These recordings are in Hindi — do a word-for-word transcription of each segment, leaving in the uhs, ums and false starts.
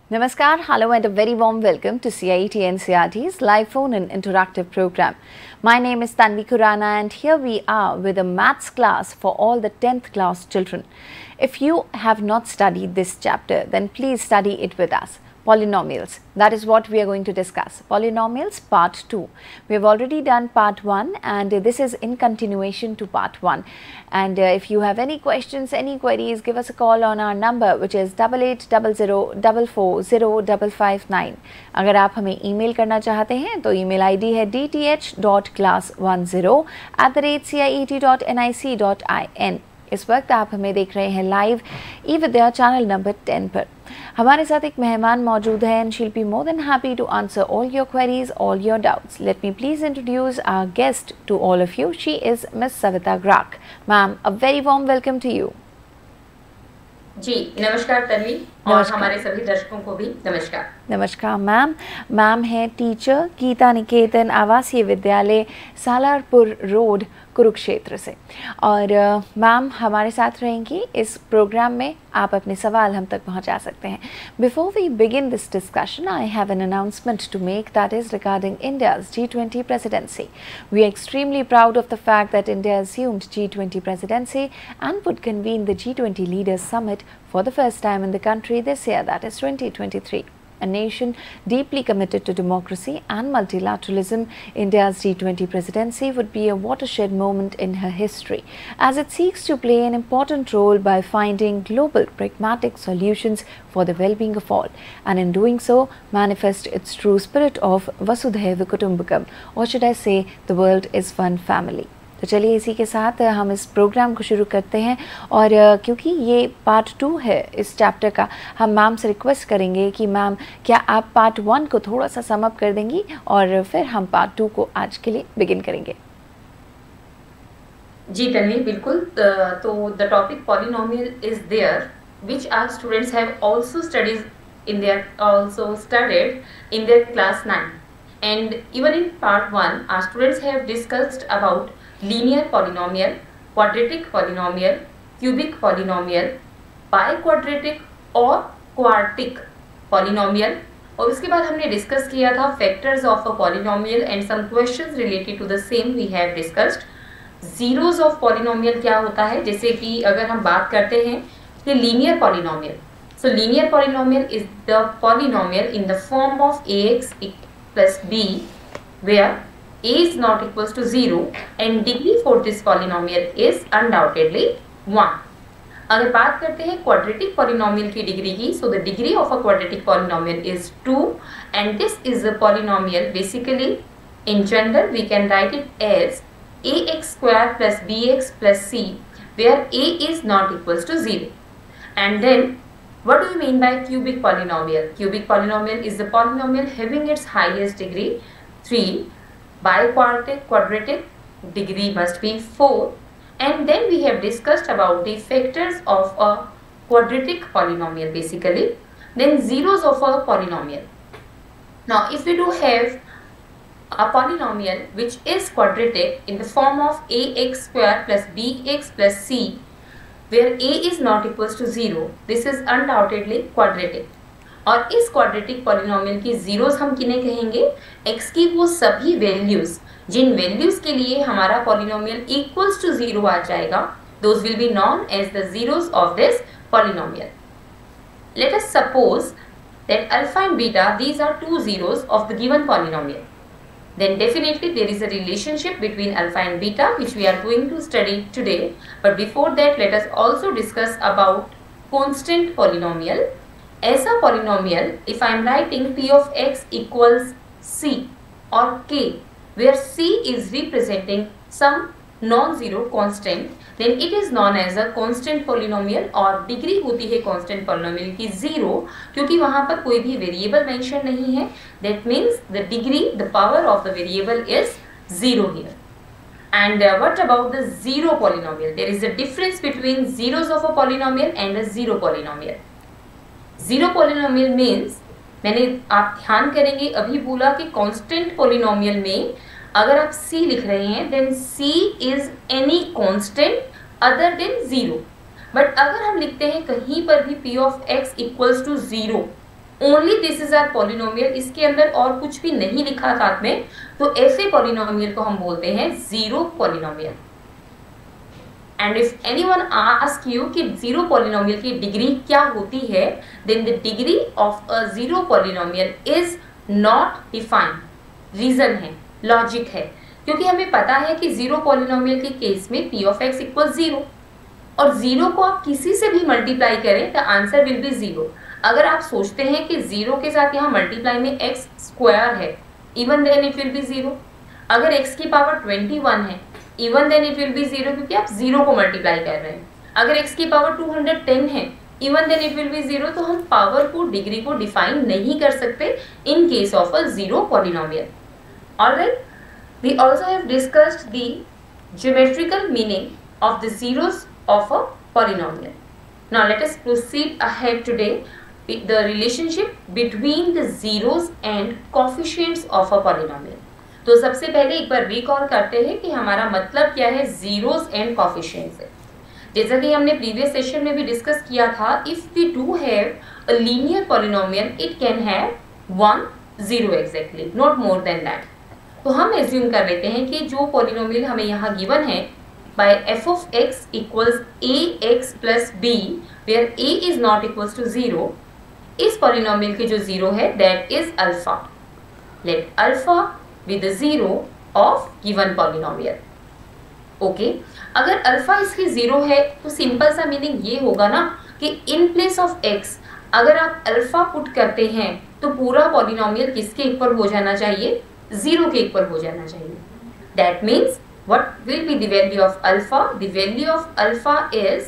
Namaskar, hello and a very warm welcome to C I E T N C E R T's live phone and interactive program. My name is Tanvi Khurana and here we are with a maths class for all the tenth class children. If you have not studied this chapter, then please study it with us. Polynomials, that is what we are going to discuss. Polynomials part two. We have already done part one and this is in continuation to part one. And uh, if you have any questions, any queries, give us a call on our number which is double eight zero zero four four zero five five nine. अगर आप हमें ईमेल करना चाहते हैं तो ईमेल आईडी है d t h dot class ten at the rate c i e t dot n i c dot i n. इस वक्त आप हमें देख रहे हैं live e Vidya channel number ten पर. हमारे साथ एक मेहमान मौजूद है and she will be more than happy to answer all your queries, all your doubts. Let me please introduce our guest to all of you. She is miss Savita Grak. Ma'am, a very warm welcome to you. जी नमस्कार तन्वी और हमारे सभी दर्शकों को भी नमस्कार. नमस्कार मैम. मैम है टीचर गीता निकेतन आवासीय विद्यालय सालारपुर रोड कुरुक्षेत्र से और मैम हमारे साथ रहेंगी इस प्रोग्राम में. आप अपने सवाल हम तक पहुंचा सकते हैं. Before we begin this discussion I have an announcement to make that is regarding India's G twenty presidency. We are extremely proud of the fact that India assumed G twenty presidency and would convene the G twenty Leaders Summit for the first time in the country this year, that is twenty twenty-three. A nation deeply committed to democracy and multilateralism, India's G twenty presidency would be a watershed moment in her history, as it seeks to play an important role by finding global pragmatic solutions for the well-being of all, and in doing so, manifest its true spirit of Vasudhaiva Kutumbakam, or should I say, the world is one family. तो चलिए इसी के साथ हम इस प्रोग्राम को शुरू करते हैं और क्योंकि ये पार्ट टू है इस चैप्टर का, हम मैम से रिक्वेस्ट करेंगे कि मैम क्या आप पार्ट वन को थोड़ा सा सम अप कर देंगी और फिर हम पार्ट टू को आज के लिए बिगिन करेंगे. जी तन्वी बिल्कुल. तो the topic polynomial is there which our students have also studies in their also studied in their class nine and even in part one our students have discussed about linear polynomial, quadratic polynomial, cubic polynomial, biquadratic और quartic polynomial. और उसके बाद हमने डिस्कस किया था factors of a polynomial and some questions related to the same we have discussed. Zeros of polynomial क्या होता है, जैसे कि अगर हम बात करते हैं कि linear polynomial. So linear polynomial is the polynomial in the form of ax plus b where a is not equals to zero and degree for this polynomial is undoubtedly one. अगर बात करते हैं quadratic polynomial की डिग्री की, so the degree of a quadratic polynomial is two and this is a polynomial basically in general we can write it as ax square plus bx plus c where a is not equals to zero. And then what do we mean by cubic polynomial? Cubic polynomial is the polynomial having its highest degree three. Biquadratic, quadratic degree must be four, and then we have discussed about the factors of a quadratic polynomial basically, then zeros of a polynomial. Now if we do have a polynomial which is quadratic in the form of ax square plus bx plus c where a is not equals to zero, this is undoubtedly quadratic. और इस क्वाड्रेटिक पॉलिनोमियल की जीरोस हम किन्हें कहेंगे? x की वो सभी वैल्यूज जिन वैल्यूज के लिए हमारा पॉलिनोमियल इक्वल्स टू जीरो आ जाएगा, those will be known as the zeros of this polynomial. Let us suppose that alpha and beta these are two zeros of the given polynomial. Then definitely there is a relationship between alpha and beta which we are going to study today. But before that let us also discuss about constant polynomial. ऐसा polynomial if I am writing p of x equals c or k where c is representing some non-zero constant, then it is known as a constant polynomial और डिग्री होती है constant polynomial की zero क्योंकि वहाँ पर कोई भी variable mention नहीं है. That means the degree, the power of the variable is zero here. And uh, what about the zero polynomial? There is a difference between zeros of a polynomial and a zero polynomial. Zero polynomial means, मैंने आप ध्यान करेंगे अभी बोला कि कांस्टेंट पोलिनोमियल में अगर आप c लिख रहे हैं then c is any constant other than zero. But अगर हम लिखते हैं कहीं पर भी p of x equals to zero only this is our polynomial, इसके अंदर और कुछ भी नहीं लिखा साथ में, तो ऐसे पॉलिनोमियल को हम बोलते हैं zero polynomial. And if anyone ask you कि जीरो पॉलिनोमियल की डिग्री क्या होती है, then the degree of a zero polynomial is not defined. Reason है, लॉजिक है, क्योंकि हमें पता है कि जीरो पॉलिनोमियल के केस में p of x equal zero, और जीरो को आप किसी से भी मल्टीप्लाई करें the answer will be zero. अगर आप सोचते हैं कि जीरो के साथ यहाँ मल्टीप्लाई में एक्स स्क्वायर है, even then it will be zero. अगर एक्स की पावर ट्वेंटी वन है, even then it will be zero, क्योंकि आप जीरो को मल्टीप्लाई कर रहे हैं। अगर एक्स की पावर टू हंड्रेड टेन है, even then it will be zero. तो हम पावर को, डिग्री को डिफाइन नहीं कर सकते in case of a zero polynomial. Alright, we also have discussed the geometrical meaning of the zeros of a polynomial. Now let us proceed ahead today with the relationship between the zeros and coefficients of a polynomial. तो सबसे पहले एक बार रिकॉल करते हैं कि हमारा मतलब क्या है zeros and coefficients से। जैसा कि हमने प्रीवियस सेशन में भी डिस्कस किया था, if we do have a linear polynomial, it can have one zero exactly, not more than that. तो हम एज्यूम कर लेते हैं कि जो पॉलिनोमियल हमें यहाँ गिवन है by f of x equals ax plus b, where a is not equals to zero, इस पॉलिनोमियल के जो जीरो है that is alpha. Let alpha be the zero of given polynomial. Okay, अगर अल्फा इसकी जीरो है तो सिंपल सा मीनिंग ये होगा ना कि in place of x अगर आप अल्फा पुट करते हैं तो पूरा पॉलिनोमियल किसके इक्वल हो जाना चाहिए? जीरो के इक्वल हो जाना चाहिए। That means what will be the value of alpha? The value of alpha is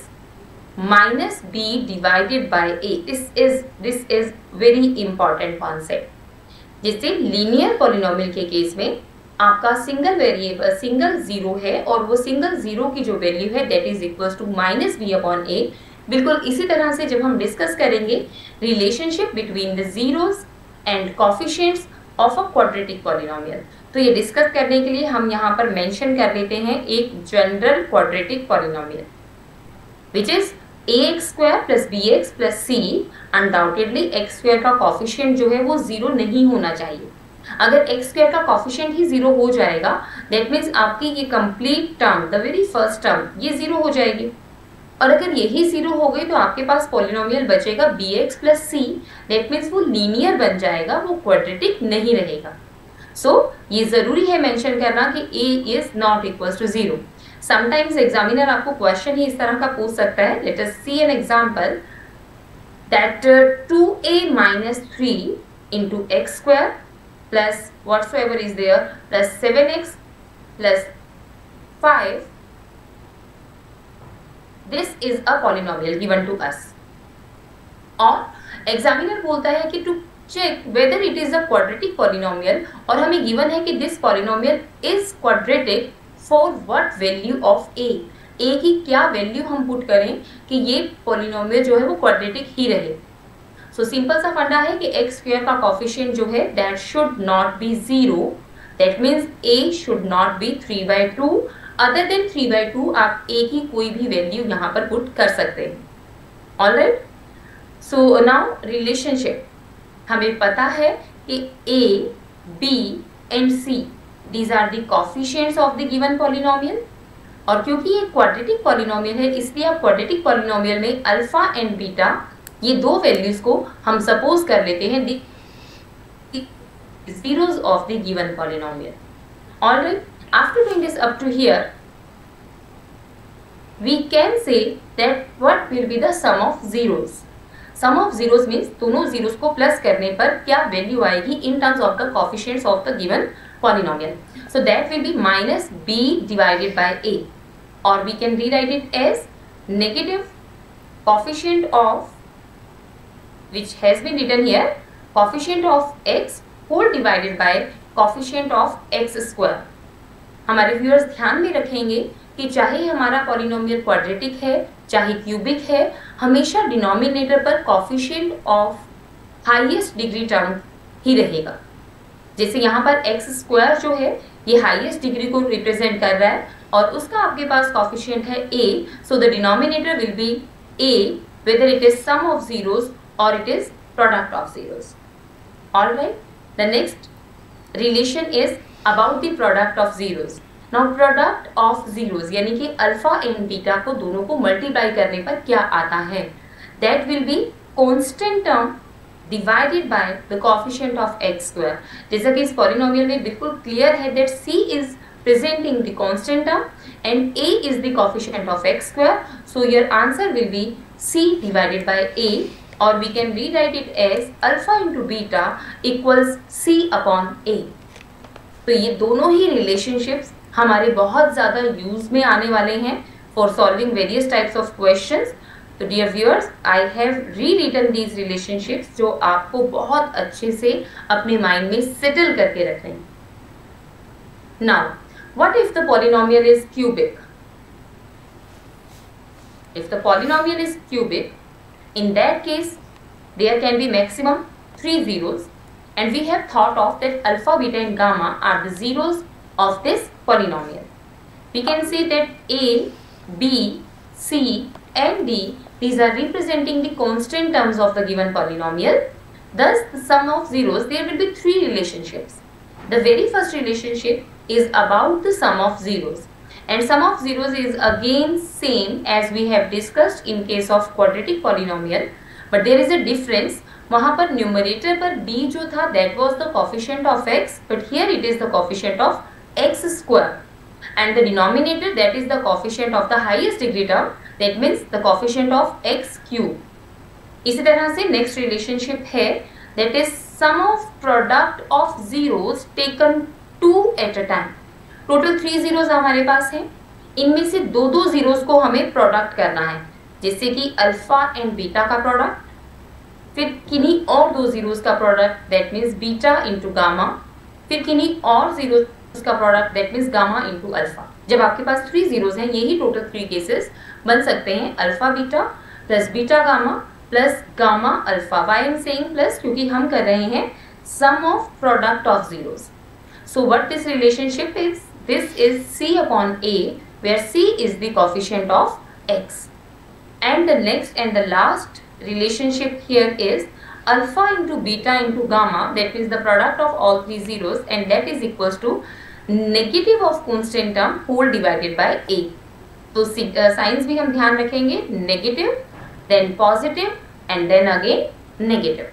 minus b divided by a. This is this is very important concept. जैसे लीनियर पॉलिनोमियल के केस में आपका सिंगल वेरिएबल सिंगल जीरो है और वो सिंगल जीरो की जो वैल्यू है that is equals to minus b upon a. बिल्कुल इसी तरह से जब हम डिस्कस करेंगे relationship between the zeros and coefficients of a quadratic polynomial, तो ये डिस्कस करने के लिए हम यहाँ पर मेंशन कर लेते हैं एक general quadratic polynomial which is a x square plus b x plus c. Undoubtedly x square का कॉफिशिएंट जो है वो जीरो नहीं होना चाहिए। अगर एक्स स्क्वायर का कॉफिशिएंट ही जीरो हो जाएगा दैट मीन्स आपकी ये complete term, the very first term, ये जीरो हो जाएगी। और अगर यही जीरो हो गई तो आपके पास पॉलिनोमियल बचेगा b x plus c, that means वो लीनियर बन जाएगा, वो क्वाड्रेटिक नहीं रहेगा। सो so, ये जरूरी है मेंशन करना कि a is not equal to zero. Sometimes examiner आपको क्वेश्चन ही इस तरह का पूछ सकता है। Let us see an example that two a minus three into x square plus whatsoever is there plus seven x plus five, this is a polynomial given to us. और एग्जामिनर बोलता है कि to check whether it is a quadratic polynomial, और हमें given है कि this polynomial is quadratic for what value of a. a की क्या वैल्यू हम पुट करें कि ये polynomial जो है वो quadratic ही रहे। so सिंपल सा फंडा है कि x स्क्वायर का कोफिशिएंट जो है that should not be zero, that means a should not be three by two, other than three by two आप a की कोई भी वैल्यू यहाँ पर पुट कर सकते हैं। ऑलराइट, सो नाउ रिलेशनशिप हमें पता है कि a, b and c these are the coefficients of the given polynomial, और क्योंकि ये क्वाड्रेटिक पॉलिनोमियल है इसलिए आप क्वाड्रेटिक पॉलिनोमियल में अल्फा एंड बीटा ये दो वैल्यूज को हम सपोज कर लेते हैं the zeros of the given polynomial. Alright, after doing this up to here we can say that what will be the sum of zeros. Sum of zeros means दोनों जीरोस को प्लस करने पर क्या वैल्यू आएगी in terms of the coefficients of the given polynomial. So that will be minus b divided by a, और we can rewrite it as negative coefficient of which has been written here coefficient of x whole divided by coefficient of x square. हमारे व्यूअर्स ध्यान में रखेंगे कि चाहे हमारा पॉलिनोमियल क्वाड्रेटिक है चाहे क्यूबिक है, हमेशा डिनोमिनेटर पर coefficient of highest degree term ही रहेगा। जैसे यहाँ पर एक्स स्क्वायर जो है ये हाईएस्ट डिग्री को रिप्रेजेंट कर रहा है और उसका आपके पास कोएफिशिएंट है a, so the denominator will be a whether it is sum of zeros or it is product of zeros. All right. The next relation is about the product of zeros. Now product of zeros यानी कि अल्फा एंड बीटा को दोनों को मल्टीप्लाई करने पर क्या आता है? That will be constant term divided by the coefficient of x square. जैसा कि इस पॉलिनोमियल में बिल्कुल क्लियर है that c is presenting the constant term and a is the coefficient of x square. So your answer will be c divided by a, or we can rewrite it as alpha into beta equals c upon a. तो ये दोनों ही relationships हमारे बहुत ज़्यादा यूज में आने वाले हैं for solving various types of questions. तो dear viewers, I have rewritten these relationships जो आपको बहुत अच्छे से अपने माइंड में सेटल करके रखने हैं. Now, what if the polynomial is cubic? If the polynomial is cubic, in that case, there can be maximum three zeros, and we have thought of that alpha, beta and gamma are the zeros of this polynomial. We can say that A, B, C and D, these are representing the constant terms of the given polynomial. Thus, the sum of zeros, there will be three relationships. The very first relationship is about the sum of zeros, and sum of zeros is again same as we have discussed in case of quadratic polynomial, but there is a difference. वहाँ पर न्यूमरेटर पर b जो था that was the coefficient of x, but here it is the coefficient of x square, and the denominator that is the coefficient of the highest degree term, that means the coefficient of x cube. इसी तरह से next relationship है that is sum of product of zeros taken two at a time. Total three zeros हमारे पास हैं, इनमें से दो दो जीरोस को हमें प्रोडक्ट करना है, जैसे कि अल्फा एंड बीटा का प्रोडक्ट, फिर किन्हीं और दो जीरोस का product that means beta into gamma, फिर किन्हीं और जीरोस का product that means gamma into alpha. जब आपके पास थ्री जीरोस हैं, यही टोटल थ्री केसेस बन सकते हैं, alpha beta plus beta gamma plus gamma alpha. Why am saying plus क्योंकि हम कर रहे हैं sum of product of zeros. So what this relationship is? This is C upon A, where C is the coefficient of x. And the next and the last relationship here is alpha into beta into gamma, that is the product of all three zeros, and that is equals to negative of constant term whole divided by A. तो साइंस भी हम ध्यान रखेंगे, negative, then positive, and then again negative.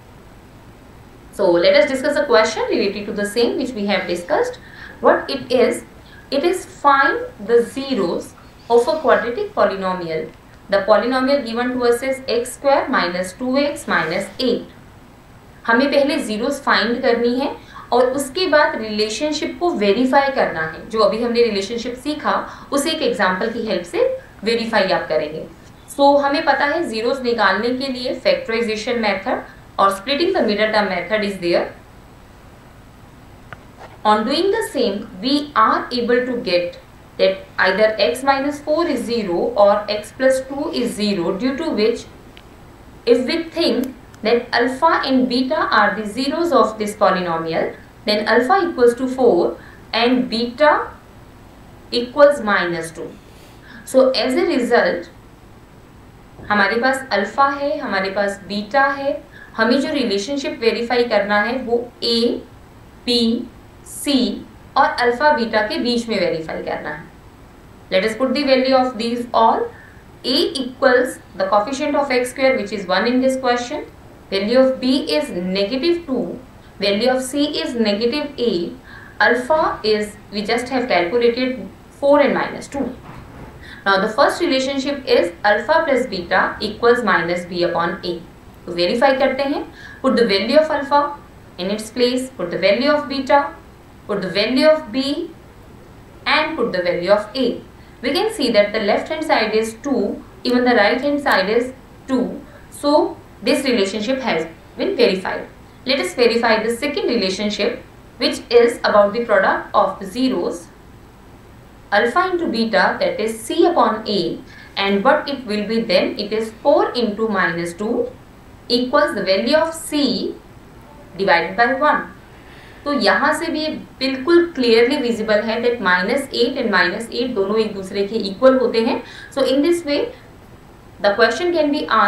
So let us discuss a question related to the same which we have discussed. What it is? It is find the zeros of a quadratic polynomial. The polynomial given to us is x square minus two x minus eight. हमें पहले zeros find करनी है और उसके बाद रिलेशनशिप को वेरीफाई करना है. जो अभी हमने रिलेशनशिप सीखा उसे एक एग्जाम्पल की हेल्प से वेरीफाई आप करेंगे. सो so, हमें पता है zeros निकालने के लिए factorisation method or splitting the middle term method is there. On doing the same, we are able to get that either x minus four is zero or x plus two is zero, due to which if we think that alpha and beta are the zeros of this polynomial, then alpha equals to four and beta equals minus two. So as a result, हमारे पास अल्फा है, हमारे पास बीटा है, हमें जो रिलेशनशिप वेरीफाई करना है वो ए, बी, सी और अल्फा बीटा के बीच में वेरीफाई करना है. Let us put the value of these all. A equals the coefficient of x square which is one in this question. Value of b is negative two. Value of c is negative eight. Alpha is we just have calculated four and minus two. Now the first relationship is alpha plus beta equals minus b upon a. तो वेरीफाई करते हैं. Put the value of alpha in its place, put the value of beta, put the value of b and put the value of a. We can see that the left hand side is two, even the right hand side is two. So this relationship has been verified. Let us verify the second relationship, which is about the product of the zeros alpha into beta, that is c upon a, and what it will be then, it is four into minus two equals the value of c divided by one. तो यहाँ से भी बिल्कुल क्लियरली विजिबल है that minus eight and minus eight दोनों एक दूसरे के इक्वल होते हैं. So in this way the question can be asked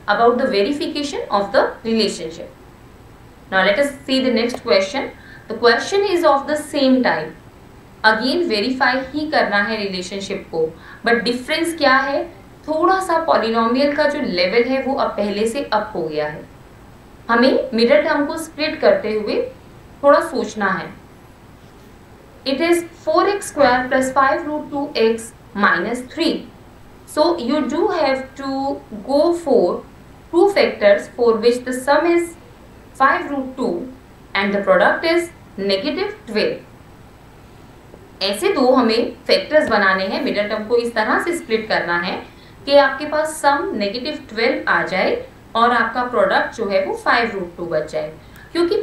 about the verification of the relationship. Now let us see the next question. The question is of the same type. Again verify ही करना है relationship को, but difference क्या है? थोड़ा सा polynomial का जो level है वो अब पहले से up हो गया है. हमें middle term को split करते हुए थोड़ा सोचना है. It is four x square plus five root two x minus three. So you do have to go for two factors for which the sum is five root two and the product is negative twelve. ऐसे दो हमें फैक्टर्स बनाने हैं. मिडिल टर्म को इस तरह से स्प्लिट करना है कि आपके पास सम नेगेटिव ट्वेल्व आ जाए और आपका प्रोडक्ट जो है वो फाइव रूट टू बच जाए. क्योंकि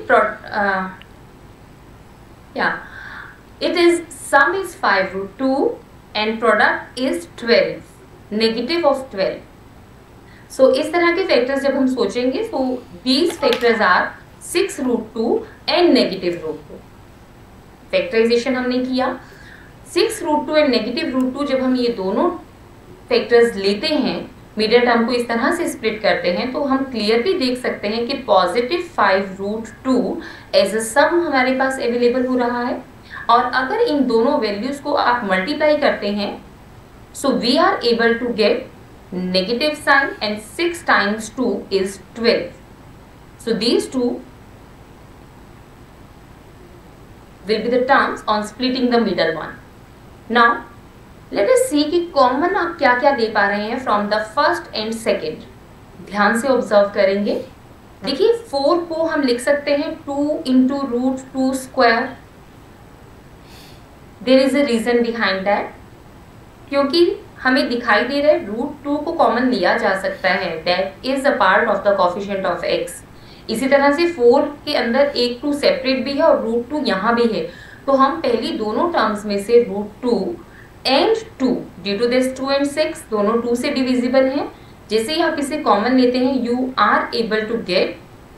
या it is sum is five root two and product is twelve, negative of twelve. So इस तरह के फैक्टर्स जब हम सोचेंगे, so these factors are six root two and negative root two. Factorisation हमने किया. Six root two and negative root two जब हम ये दोनों फैक्टर्स लेते हैं, मिडिल टर्म को इस तरह से स्प्लिट करते हैं, तो हम क्लियरली देख सकते हैं कि positive five root two as a sum हमारे पास अवेलेबल हो रहा है. और अगर इन दोनों वैल्यूज को आप मल्टीप्लाई करते हैं, so we are able to get negative sign and six times two is twelve. So these two will be the terms on splitting the middle one. Now let us see कि कॉमन आप क्या क्या दे पा रहे हैं from the first and second. ध्यान से ऑब्जर्व करेंगे. देखिए फोर को हम लिख सकते हैं two into root two square. There is a reason behind that, क्योंकि हमें दिखाई दे रहा है रूट टू को कॉमन लिया जा सकता है. That is a part of the coefficient of x. इसी तरह से फोर के अंदर एक टू सेपरेट भी है और रूट टू यहाँ भी है. तो हम पहली दोनों टर्म्स में से root two and two, due to this two and six दोनों टू से डिविजिबल हैं. जैसे ही आप इसे कॉमन लेते हैं, you are able to get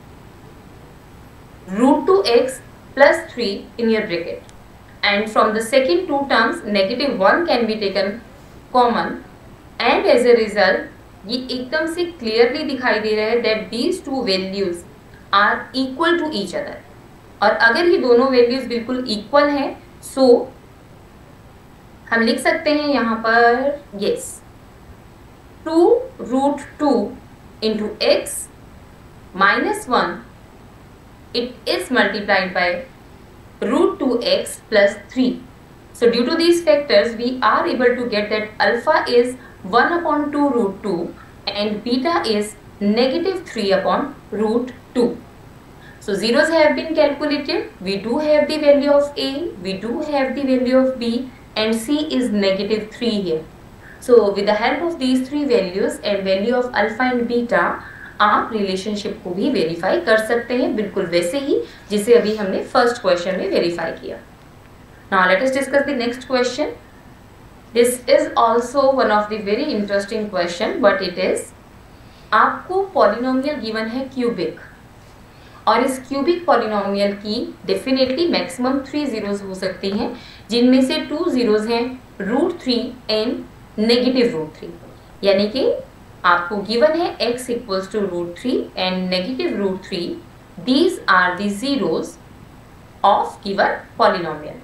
root two x plus three in your bracket. And from the second two terms negative one can be taken common and as a result ये एकदम से क्लियरली दिखाई दे रहा है that these two values are equal to each other. और अगर ये दोनों वैल्यूज बिल्कुल इक्वल हैं, सो हम लिख सकते हैं यहाँ पर yes two root two into x minus one it is multiplied by root two x plus three. So due to these factors we are able to get that alpha is one upon two root two and beta is negative three upon root two. So zeros have been calculated. We do have the value of A, we do have the value of B and C is negative three here. So with the help of these three values and value of alpha and beta, आप रिलेशनशिप को भी वेरीफाई कर सकते हैं, बिल्कुल वैसे ही जिसे अभी हमने फर्स्ट क्वेश्चन में वेरीफाई किया. Now let us discuss the next question. This is also one of the very interesting question, but it is आपको पॉलिनोमियल गिवन है क्यूबिक, और इस क्यूबिक पॉलिनोमियल की डेफिनेटली मैक्सिमम थ्री जीरोज हो सकती हैं, जिनमें से टू जीरोज हैं root three and negative root three. यानी कि आपको गिवन है x equals to root three and negative root three. These are the zeros of given polynomial.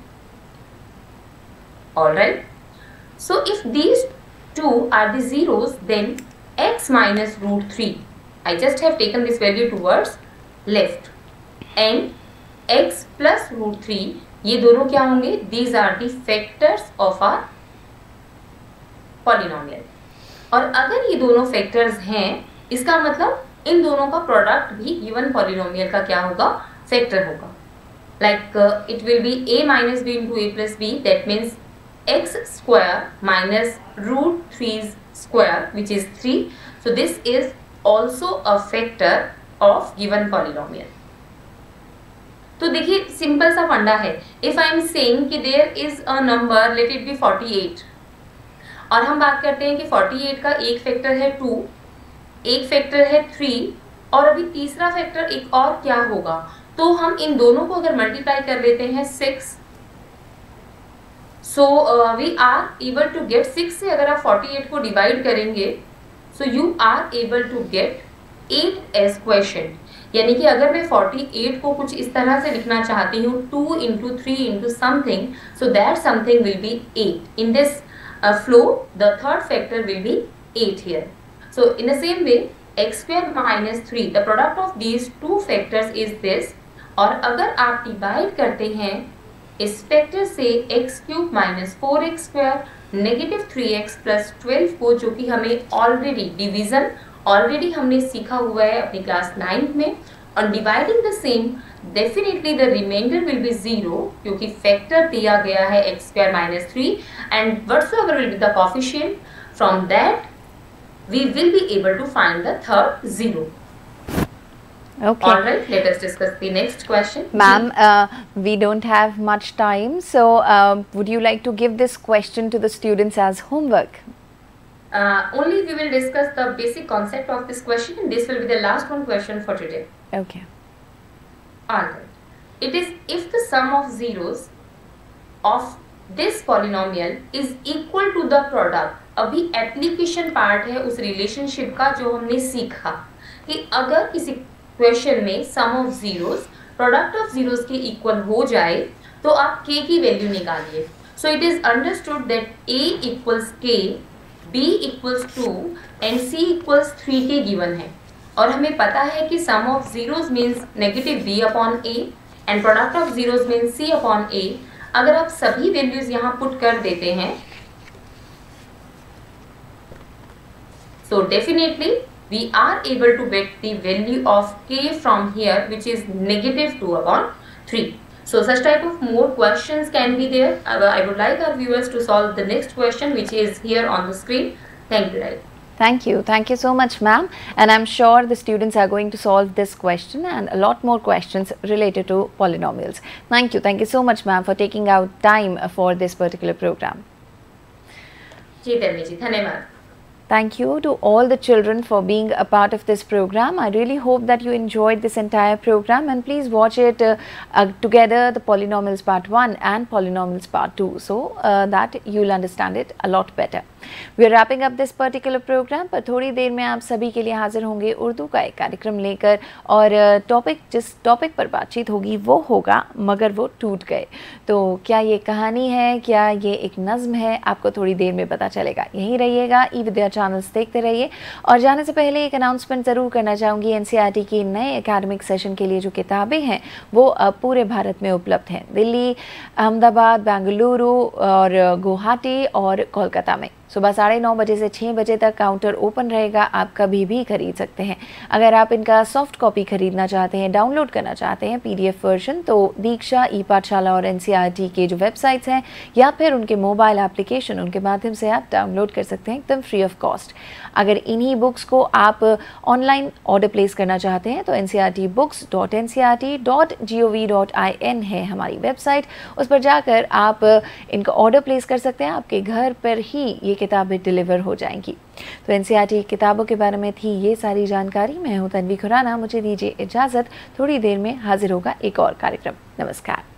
Alright, so if these two are the zeros, then x minus root three, I just have taken this value towards left, and x plus root three, ये दोनों क्या होंगे? These are the factors of our polynomial. और अगर ये दोनों factors हैं, इसका मतलब इन दोनों का प्रोडक्ट भी given polynomial का क्या होगा? फैक्टर होगा. Like uh, it will be a minus b into a plus b, that means x square minus root three's square, which is three. So this is also a factor of given polynomial. तो देखिए सिंपल सा फंडा है. इफ आई एम सेइंग कि there is a number, let it be forty eight, और हम बात करते हैं कि फोर्टी एट का एक फैक्टर है टू, एक फैक्टर है थ्री, और अभी तीसरा फैक्टर एक और क्या होगा? तो हम इन दोनों को अगर मल्टीप्लाई कर लेते हैं six, so we are able to get six से अगर आप फोर्टी एट को डिवाइड करेंगे, so you are able to get eight as question, यानी कि अगर मैं अड़तालीस को कुछ इस तरह से लिखना चाहती हूँ, two into three into something, so that something will be eight. In this flow the third factor will be eight here. So in the same way x square minus three, the product of these two factors is this. और अगर आप डिवाइड करते हैं इस फैक्टर से x cube minus four x square negative three x plus twelve को, जो कि हमें ऑलरेडी डिवीजन ऑलरेडी हमने सीखा हुआ है अपनी क्लास नाइन्थ में, और dividing the same definitely the remainder will be zero, क्योंकि फैक्टर दिया गया है x square minus three, and whatsoever will be the coefficient, from that we will be able to find the third zero. Okay. All right, let us discuss the next question. Ma'am, uh, we don't have much time, so uh, would you like to give this question to the students as homework? Uh, only we will discuss the basic concept of this question, and this will be the last one question for today. Okay. All right. It is if the sum of zeros of this polynomial is equal to the product. अभी एप्लीकेशन पार्ट है उस रिलेशनशिप का जो हमने सीखा, कि अगर किसी क्वेश्चन में sum of zeros product of zeros के इक्वल हो जाए तो आप k की वैल्यू निकालिए. So it is understood that a equals k, b equals two and c equals three के गिवन है. और हमें पता है कि sum of zeros means negative b upon a and product of zeros means c upon a. अगर आप सभी वैल्यूज यहाँ पुट कर देते हैं, so definitely we are able to get the value of k from here, which is negative two upon three. So such type of more questions can be there. I would like our viewers to solve the next question, which is here on the screen. Thank you, Rai. Thank you. Thank you so much, ma'am. And I'm sure the students are going to solve this question and a lot more questions related to polynomials. Thank you. Thank you so much, ma'am, for taking out time for this particular program. जी धन्य जी, धन्यवाद. Thank you to all the children for being a part of this program. I really hope that you enjoyed this entire program, and please watch it uh, uh, together, the polynomials part one and polynomials part two, so uh, that you'll understand it a lot better. We are wrapping up this particular program, पर थोड़ी देर में आप सभी के लिए हाजिर होंगे उर्दू का एक कार्यक्रम लेकर, और टॉपिक जिस टॉपिक पर बातचीत होगी वो होगा मगर वो टूट गए. तो क्या ये कहानी है, क्या ये एक नज़्म है, आपको थोड़ी देर में पता चलेगा. यहीं रहिएगा, ई विद्या चैनल्स देखते रहिए. और जाने से पहले एक अनाउंसमेंट ज़रूर करना चाहूँगी. एनसीईआरटी की नए एकेडमिक सेशन के लिए जो किताबें हैं वो अब पूरे भारत में उपलब्ध हैं. दिल्ली, अहमदाबाद, बेंगलुरु और गुवाहाटी और कोलकाता में सुबह साढ़े नौ बजे से छः बजे तक काउंटर ओपन रहेगा. आप कभी भी खरीद सकते हैं. अगर आप इनका सॉफ्ट कॉपी खरीदना चाहते हैं, डाउनलोड करना चाहते हैं पीडीएफ वर्जन, तो दीक्षा, ई पाठशाला और एनसीईआरटी के जो वेबसाइट्स हैं या फिर उनके मोबाइल एप्लीकेशन, उनके माध्यम से आप डाउनलोड कर सकते हैं एकदम फ्री ऑफ कॉस्ट. अगर इन्हीं बुक्स को आप ऑनलाइन ऑर्डर प्लेस करना चाहते हैं तो N C E R T books dot N C E R T dot G O V dot I N है हमारी वेबसाइट. उस पर जाकर आप इनका ऑर्डर प्लेस कर सकते हैं. आपके घर पर ही ये किताबें डिलीवर हो जाएंगी. तो एनसीईआरटी किताबों के बारे में थी ये सारी जानकारी. मैं हूं तन्वी खुराना, मुझे दीजिए इजाज़त. थोड़ी देर में हाजिर होगा एक और कार्यक्रम. नमस्कार.